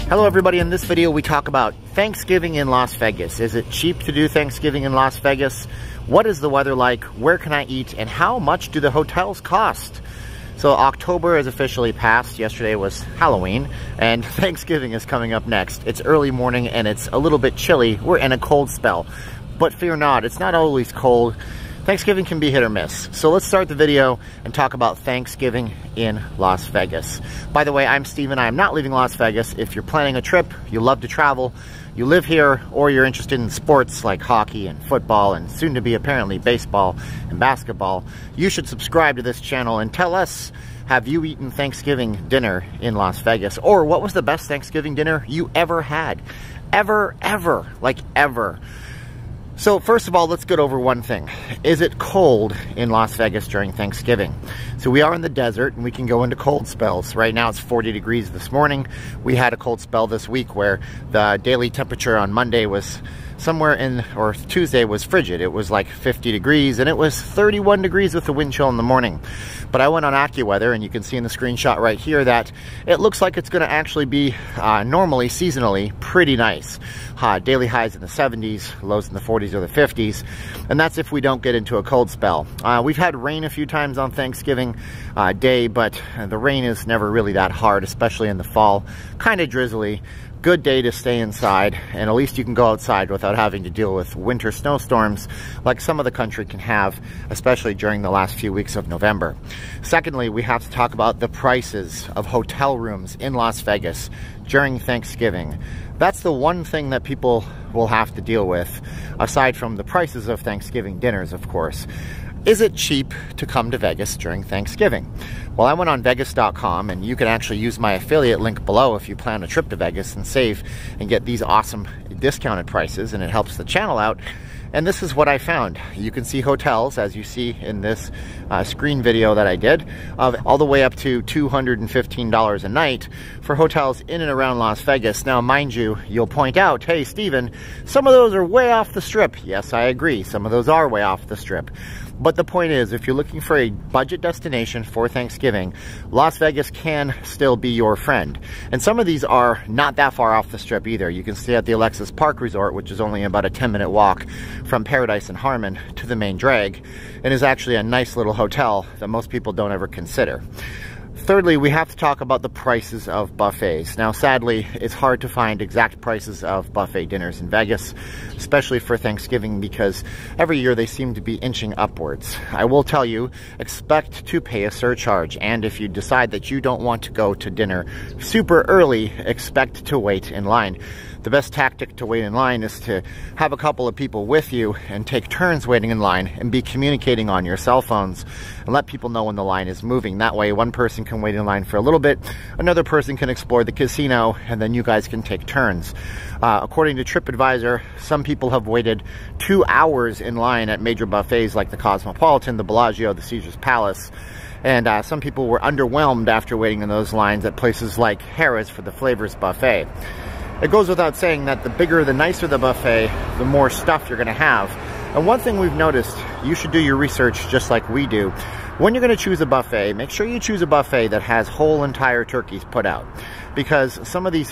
Hello everybody, in this video we talk about Thanksgiving in Las Vegas. Is it cheap to do Thanksgiving in Las Vegas? What is the weather like? Where can I eat? And how much do the hotels cost? So October is officially passed. Yesterday was Halloween and Thanksgiving is coming up next. It's early morning and it's a little bit chilly. We're in a cold spell, but fear not, it's not always cold. Thanksgiving can be hit or miss. So let's start the video and talk about Thanksgiving in Las Vegas. By the way, I'm Steven. I am not leaving Las Vegas. If you're planning a trip, you love to travel, you live here, or you're interested in sports like hockey and football and soon to be apparently baseball and basketball, you should subscribe to this channel and tell us, have you eaten Thanksgiving dinner in Las Vegas? Or what was the best Thanksgiving dinner you ever had? Ever, like ever. So first of all, let's get over one thing. Is it cold in Las Vegas during Thanksgiving? So we are in the desert and we can go into cold spells. Right now it's 40 degrees this morning. We had a cold spell this week where the daily temperature on Monday was somewhere in, or Tuesday was frigid. It was like 50 degrees and it was 31 degrees with the wind chill in the morning. But I went on AccuWeather and you can see in the screenshot right here that it looks like it's gonna actually be normally, seasonally, pretty nice. Daily highs in the 70s, lows in the 40s or the 50s. And that's if we don't get into a cold spell. We've had rain a few times on Thanksgiving Day, but the rain is never really that hard, especially in the fall. Kind of drizzly. Good day to stay inside, and at least you can go outside without having to deal with winter snowstorms like some of the country can have, especially during the last few weeks of November. Secondly, we have to talk about the prices of hotel rooms in Las Vegas during Thanksgiving. That's the one thing that people will have to deal with, aside from the prices of Thanksgiving dinners, of course. Is it cheap to come to Vegas during Thanksgiving? Well, I went on Vegas.com, and you can actually use my affiliate link below if you plan a trip to Vegas and save and get these awesome discounted prices, and it helps the channel out. And this is what I found. You can see hotels, as you see in this screen video that I did, of all the way up to $215 a night for hotels in and around Las Vegas. Now, mind you, you'll point out, hey, Steven, some of those are way off the strip. Yes, I agree. Some of those are way off the strip. But the point is, if you're looking for a budget destination for Thanksgiving, Las Vegas can still be your friend. And some of these are not that far off the strip either. You can stay at the Alexis Park Resort, which is only about a 10-minute walk from Paradise and Harmon to the main drag, and is actually a nice little hotel that most people don't ever consider. Thirdly, we have to talk about the prices of buffets. Now, sadly, it's hard to find exact prices of buffet dinners in Vegas, especially for Thanksgiving, because every year they seem to be inching upwards. I will tell you, expect to pay a surcharge, and if you decide that you don't want to go to dinner super early, expect to wait in line. The best tactic to wait in line is to have a couple of people with you and take turns waiting in line and be communicating on your cell phones and let people know when the line is moving. That way, one person can wait in line for a little bit, another person can explore the casino, and then you guys can take turns. According to TripAdvisor, some people have waited 2 hours in line at major buffets like the Cosmopolitan, the Bellagio, the Caesars Palace. And some people were underwhelmed after waiting in those lines at places like Harrah's for the Flavors Buffet. It goes without saying that the bigger, the nicer the buffet, the more stuff you're going to have. And one thing we've noticed, you should do your research just like we do. When you're going to choose a buffet, make sure you choose a buffet that has whole entire turkeys put out. Because some of these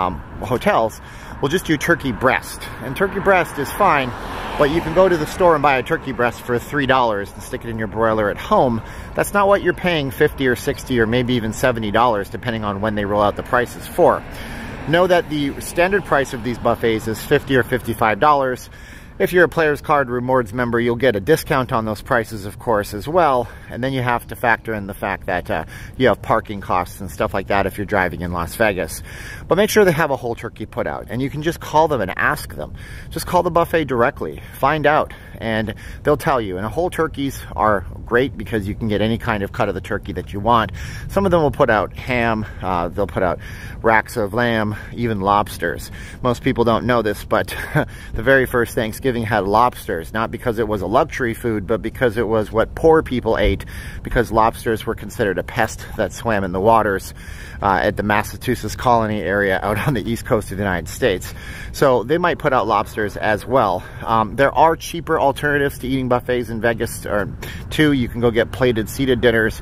hotels will just do turkey breast. And turkey breast is fine, but you can go to the store and buy a turkey breast for $3 and stick it in your broiler at home. That's not what you're paying $50 or $60 or maybe even $70, depending on when they roll out the prices for. Know that the standard price of these buffets is $50 or $55. If you're a Players Card Rewards member, you'll get a discount on those prices, of course, as well. And then you have to factor in the fact that you have parking costs and stuff like that if you're driving in Las Vegas. But make sure they have a whole turkey put out. And you can just call them and ask them. Just call the buffet directly. Find out. And they'll tell you. And whole turkeys are great because you can get any kind of cut of the turkey that you want. Some of them will put out ham. They'll put out racks of lamb, even lobsters. Most people don't know this, but the very first Thanksgiving had lobsters, not because it was a luxury food, but because it was what poor people ate, because lobsters were considered a pest that swam in the waters at the Massachusetts colony area out on the east coast of the United States. So they might put out lobsters as well. There are cheaper alternatives to eating buffets in Vegas, or too. You can go get plated seated dinners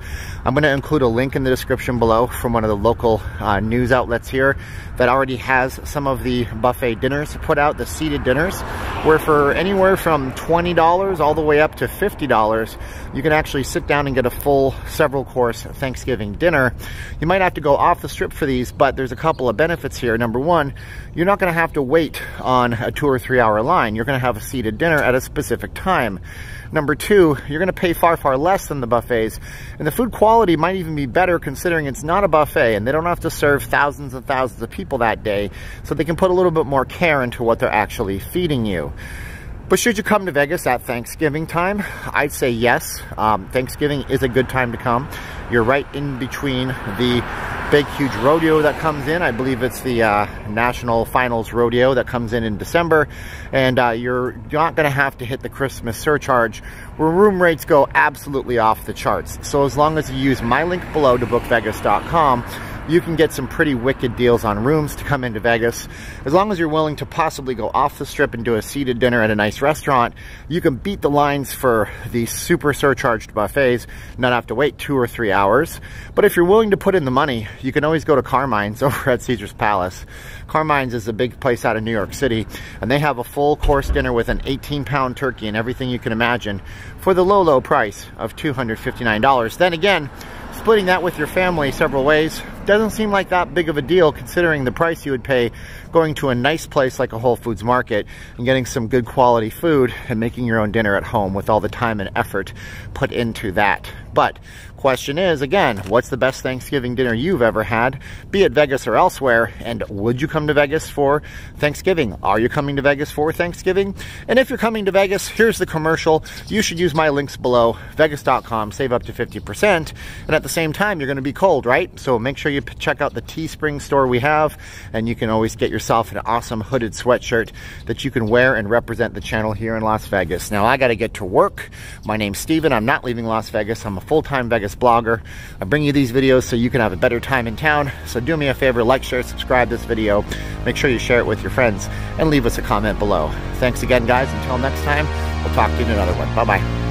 I'm going to include a link in the description below from one of the local news outlets here that already has some of the buffet dinners put out, the seated dinners, where for anywhere from $20 all the way up to $50, you can actually sit down and get a full several course Thanksgiving dinner. You might have to go off the strip for these, but there's a couple of benefits here. Number one, you're not going to have to wait on a 2 or 3 hour line. You're going to have a seated dinner at a specific time. Number two, you're going to pay far, far less than the buffets, and the food quality might even be better considering it's not a buffet and they don't have to serve thousands and thousands of people that day, so they can put a little bit more care into what they're actually feeding you. But should you come to Vegas at Thanksgiving time? I'd say yes. Thanksgiving is a good time to come. You're right in between the big, huge rodeo that comes in. I believe it's the National Finals Rodeo that comes in December. And you're not going to have to hit the Christmas surcharge, where room rates go absolutely off the charts. So as long as you use my link below to bookvegas.com, you can get some pretty wicked deals on rooms to come into Vegas. As long as you're willing to possibly go off the strip and do a seated dinner at a nice restaurant, you can beat the lines for the super surcharged buffets, not have to wait 2 or 3 hours. But if you're willing to put in the money, you can always go to Carmine's over at Caesar's Palace. Carmine's is a big place out of New York City, and they have a full course dinner with an 18-pound turkey and everything you can imagine for the low, low price of $259. Then again, splitting that with your family several ways doesn't seem like that big of a deal considering the price you would pay going to a nice place like a Whole Foods Market and getting some good quality food and making your own dinner at home with all the time and effort put into that. But question is, again, what's the best Thanksgiving dinner you've ever had, be it Vegas or elsewhere, and would you come to Vegas for Thanksgiving? Are you coming to Vegas for Thanksgiving? And if you're coming to Vegas, here's the commercial. You should use my links below, vegas.com, save up to 50%, and at the same time, you're going to be cold, right? So make sure you check out the Teespring store we have, and you can always get yourself an awesome hooded sweatshirt that you can wear and represent the channel here in Las Vegas. Now, I got to get to work. My name's Steven. I'm not leaving Las Vegas. I'm a full-time Vegas blogger. I bring you these videos so you can have a better time in town. So do me a favor, like, share, subscribe this video. Make sure you share it with your friends and leave us a comment below. Thanks again, guys. Until next time, we'll talk to you in another one. Bye-bye.